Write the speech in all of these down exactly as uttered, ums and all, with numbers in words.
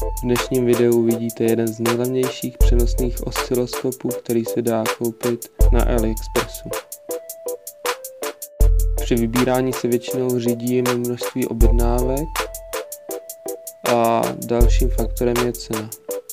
V dnešním videu uvidíte jeden z nejlevnějších přenosných osciloskopů, který se dá koupit na AliExpressu. Při vybírání se většinou řídíme množství objednávek a dalším faktorem je cena.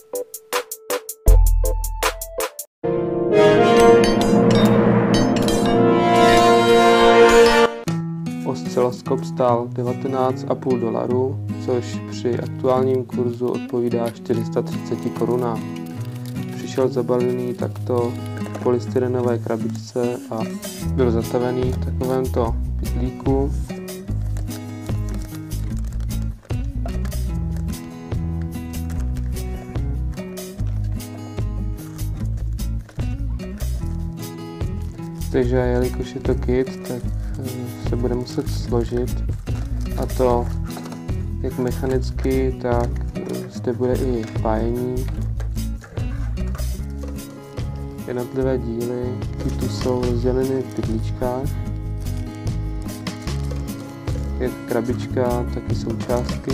Osciloskop stál devatenáct a půl dolarů, což při aktuálním kurzu odpovídá čtyři sta třicet korunám. Přišel zabalený takto v polystyrenové krabičce a byl zatavený v takovémto pytlíku. Takže jelikož je to kit, tak se bude muset složit, a to jak mechanicky, tak zde bude i pájení. Jednotlivé díly kitu jsou rozděleny v pytlíčkách, jak krabička, tak i součástky.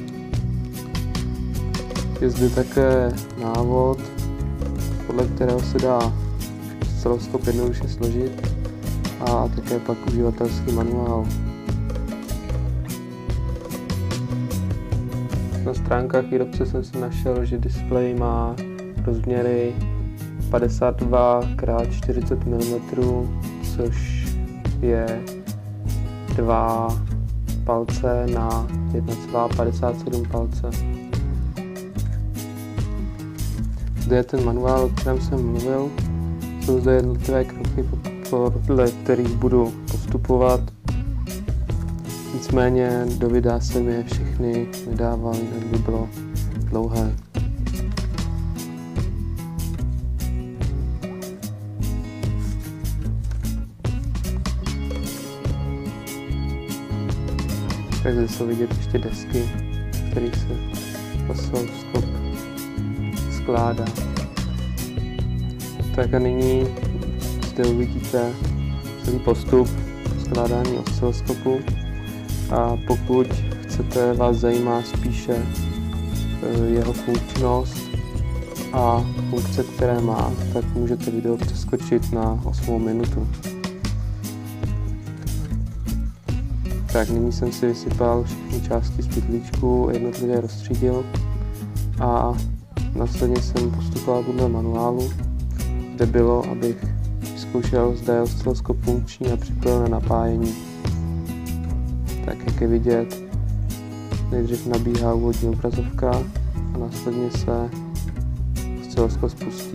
Je zde také návod, podle kterého se dá osciloskop jednoduše složit, a také pak uživatelský manuál. Na stránkách výrobce jsem si našel, že displej má rozměry padesát dva krát čtyřicet milimetrů, což je dva palce na jedna celá padesát sedm palce. Zde je ten manuál, o kterém jsem mluvil. Jsou zde jednotlivé kroky, podle kterých budu postupovat. Nicméně do videa jsem je všechny nedával, jinak by bylo dlouhé. Tak zde jsou vidět ještě desky, z kterých se osciloskop skládá. Tak a nyní zde uvidíte celý postup skládání osciloskopu, a pokud chcete, vás zajímá spíše jeho funkčnost a funkce, které má, tak můžete video přeskočit na osmou minutu. Tak nyní jsem si vysypal všechny části z pytlíčku, jednotlivě rozstřídil a následně jsem postupoval podle manuálu, kde bylo, abych zkoušel, zda je osciloskop funkční a připojil na napájení. Tak jak je vidět, nejdřív nabíhá úvodní obrazovka a následně se osciloskop spustí.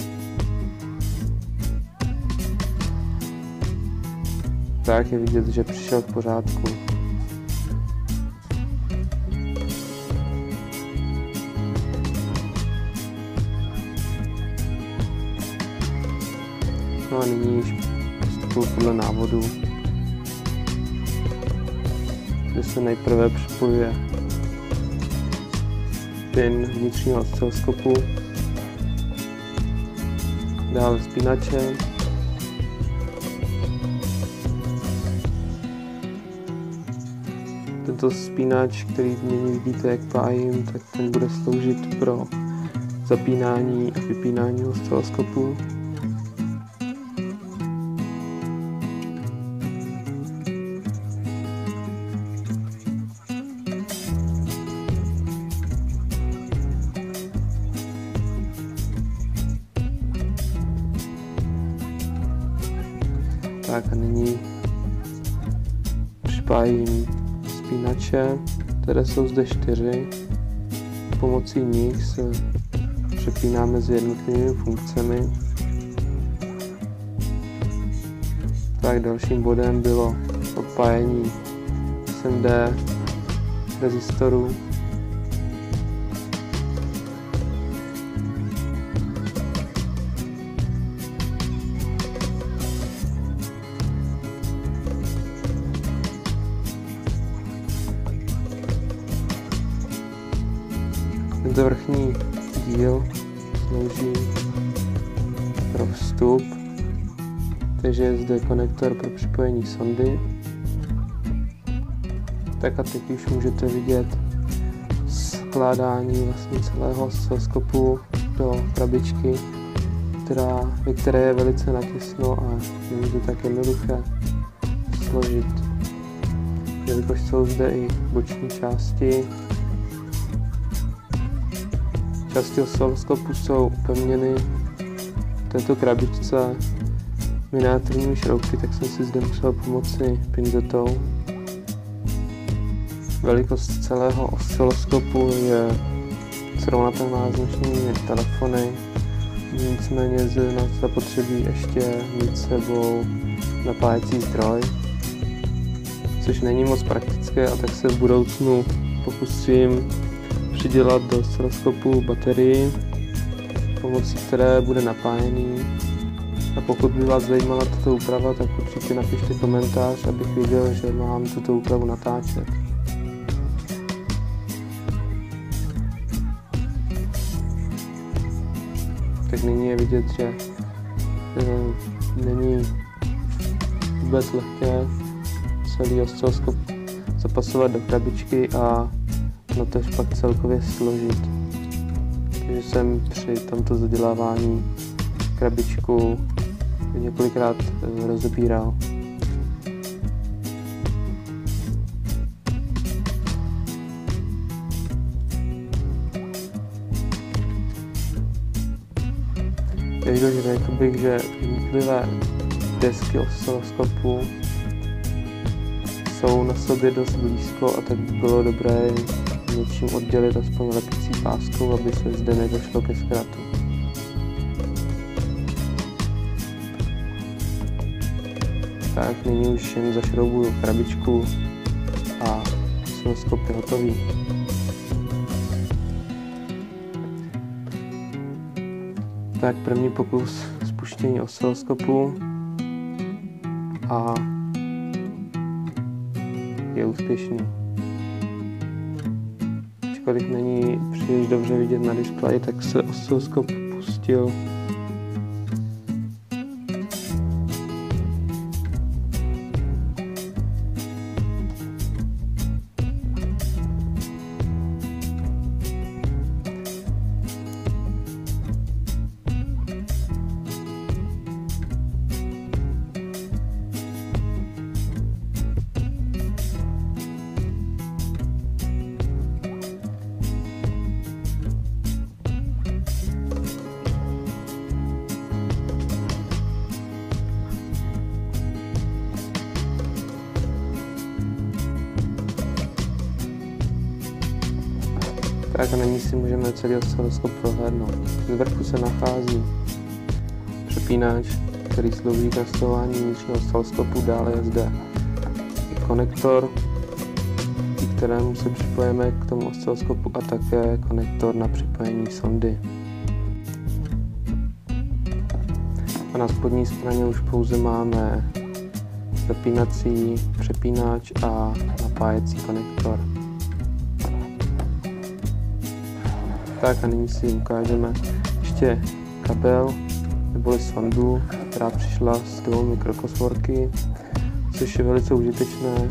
Tak je vidět, že přišel v pořádku. No a nyní již postupuji podle návodu, kde se nejprve připojuje pin vnitřního osciloskopu, dále spínače, tento spínač, který nyní vidíte, jak pájím, tak ten bude sloužit pro zapínání a vypínání osciloskopu. Tak a nyní připájím spínače, které jsou zde čtyři. Pomocí nich se přepínáme mezi jednotlivými funkcemi. Tak dalším bodem bylo odpájení S M D rezistoru. Tento vrchní díl slouží pro vstup, takže je zde konektor pro připojení sondy. Tak a teď už můžete vidět vkládání vlastně celého osciloskopu do krabičky, která, ve které je velice natěsno a není to tak jednoduché složit. Jelikož jsou zde i boční části. Části osciloskopu jsou upevněny v této krabičce miniaturními šroubky, tak jsem si zde musel pomoci pinzetou. Velikost celého osciloskopu je srovnatelná s dnešními telefony, nicméně zde nás zapotřebí ještě mít s sebou napájecí zdroj, což není moc praktické, a tak se v budoucnu pokusím přidělat do osciloskopu baterii, pomocí které bude napájený. A pokud by vás zajímala tato úprava, tak určitě napište komentář, abych věděl, že mám tuto úpravu natáčet. Tak nyní je vidět, že e, není vůbec lehké celý osciloskop zapasovat do krabičky a no tež pak celkově složit. Takže jsem při tomto zadělávání krabičku několikrát e, rozebíral. Jelikož řekl bych, že jednotlivé desky osciloskopu jsou na sobě dost blízko, a tak by bylo dobré něčím oddělit aspoň lepicí páskou, aby se zde nedošlo ke zkratu. Tak nyní už jen zašroubuju krabičku a osciloskop je hotový. Tak první pokus spuštění osciloskopu a je úspěšný. Ačkoliv není příliš dobře vidět na displeji, tak se osciloskop pustil. Tak a nyní si můžeme celý osciloskop prohlédnout. Zvrchu se nachází přepínač, který slouží k nastavování vnitřního osciloskopu. Dále je zde i konektor, k kterému se připojíme k tomu osciloskopu, a také konektor na připojení sondy. A na spodní straně už pouze máme zapínací přepínač a napájecí konektor. Tak a nyní si ukážeme ještě kabel neboli sondu, která přišla s dvou mikrokosvorky, což je velice užitečné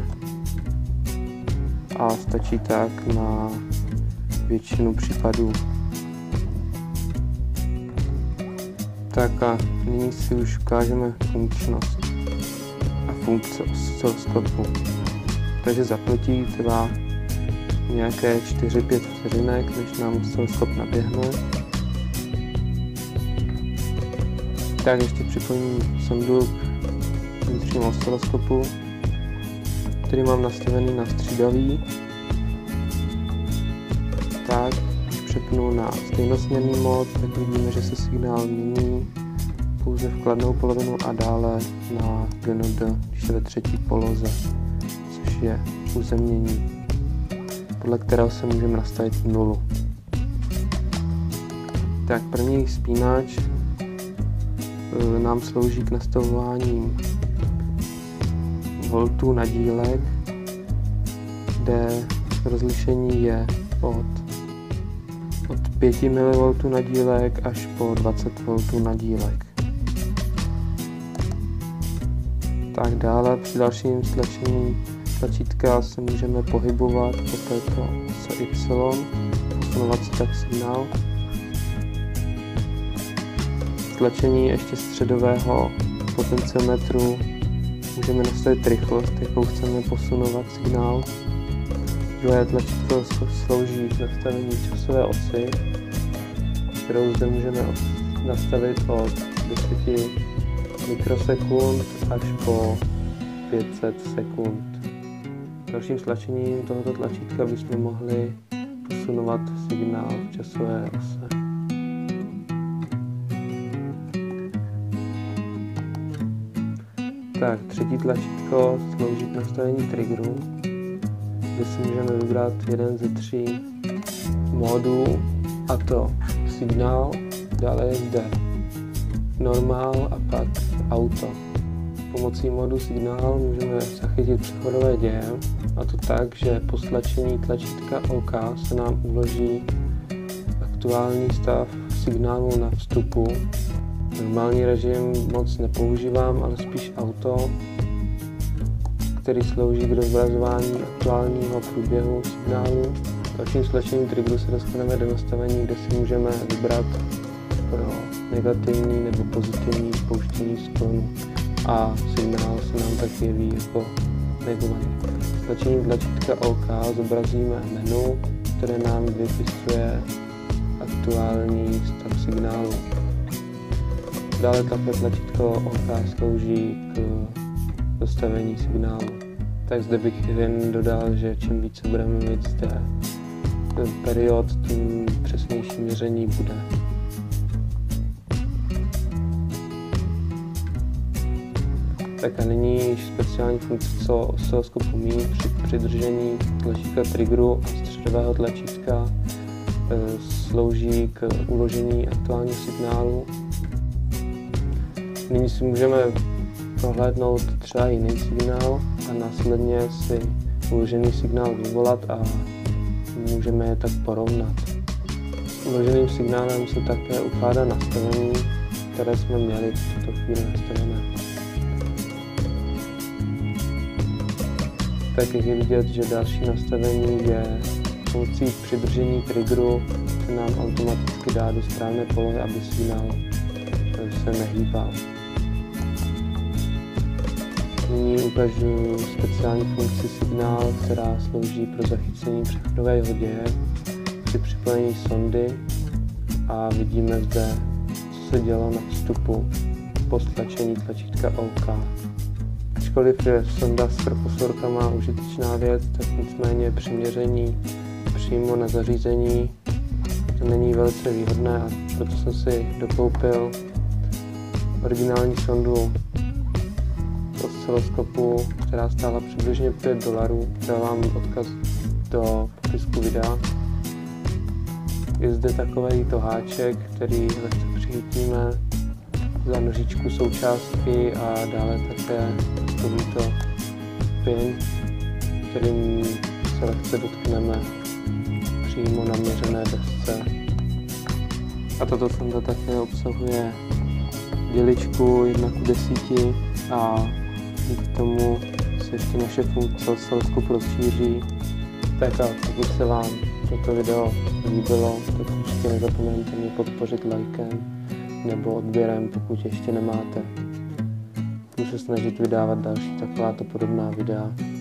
a stačí tak na většinu případů. Tak a nyní si už ukážeme funkčnost a funkce osciloskopu. Takže zapnutí trvá nějaké čtyři pět vteřinek, než nám osciloskop naběhne. Tak ještě připojím sondu k vnitřnímu osciloskopu, který mám nastavený na střídavý. Tak, když přepnu na stejnosměrný mód, tak vidíme, že se signál mění pouze v kladnou polovinu a dále na G N D, když je ve třetí poloze, což je uzemnění, podle kterého se můžeme nastavit nulu. Tak první spínač nám slouží k nastavování voltů na dílek, kde rozlišení je od, od pět milivoltů na dílek až po dvacet voltů na dílek. Tak dále při dalším stlačení tlačítka se můžeme pohybovat po této ose Y posunovat si tak signál. Tlačení ještě středového potenciometru můžeme nastavit rychlost, jakou chceme posunovat signál. Druhé tlačítko slouží k nastavení časové osy, kterou zde můžeme nastavit od deseti mikrosekund až po pět set sekund. Dalším tlačením tohoto tlačítka bychom mohli posunovat signál v časové ose. Tak, třetí tlačítko slouží k nastavení triggeru, kde si můžeme vybrat jeden ze tří módů, a to signál, dále je zde normál a pak auto. Pomocí modu signál můžeme zachytit přechodové děje, a to tak, že po stlačení tlačítka OK se nám uloží aktuální stav signálu na vstupu. Normální režim moc nepoužívám, ale spíš auto, který slouží k rozvazování aktuálního průběhu signálu. Dalším stlačením triggeru se dostaneme do nastavení, kde si můžeme vybrat pro negativní nebo pozitivní spouštění sklonu a signál se nám tak jeví jako negovaný. Stlačením tlačítka OK zobrazíme menu, které nám vypisuje aktuální stav signálu. Dále také tlačítko OK slouží k dostavení signálu. Tak zde bych jen dodal, že čím více budeme mít zde period, tím přesnější měření bude. Tak a nyní již speciální funkce, co osciloskop umí při přidržení tlačítka triggeru a středového tlačítka e, slouží k uložení aktuálního signálu. Nyní si můžeme prohlédnout třeba jiný signál a následně si uložený signál vyvolat a můžeme je tak porovnat. S uloženým signálem se také ukládá nastavení, které jsme měli v tuto chvíli nastavené. Tak jak je vidět, že další nastavení je pomocí přidržení triggeru se nám automaticky dá do správné polohy, aby signál se nehýbal. Nyní ukážu speciální funkci signál, která slouží pro zachycení přechodového děje při připojení sondy a vidíme zde, co se dělo na vstupu po stlačení tlačítka OK. Ačkoliv je sonda s prekursorkama užitečná věc, tak nicméně při měření přímo na zařízení to není velice výhodné, a proto jsem si dokoupil originální sondu osciloskopu, která stála přibližně pět dolarů. Dávám odkaz do popisku videa. Je zde takovýto háček, který lehce přichytíme, za nožičku součástky a dále také takovýto pin, kterým se lehce dotkneme přímo na měřené desce. A tato sonda také obsahuje děličku jedna ku deseti a díky tomu se ještě naše funkce osciloskopu rozšíří. Tak a pokud se vám toto video líbilo, tak určitě nezapomeňte mě podpořit lajkem nebo odběrem, pokud ještě nemáte. Budu se snažit vydávat další takováto podobná videa.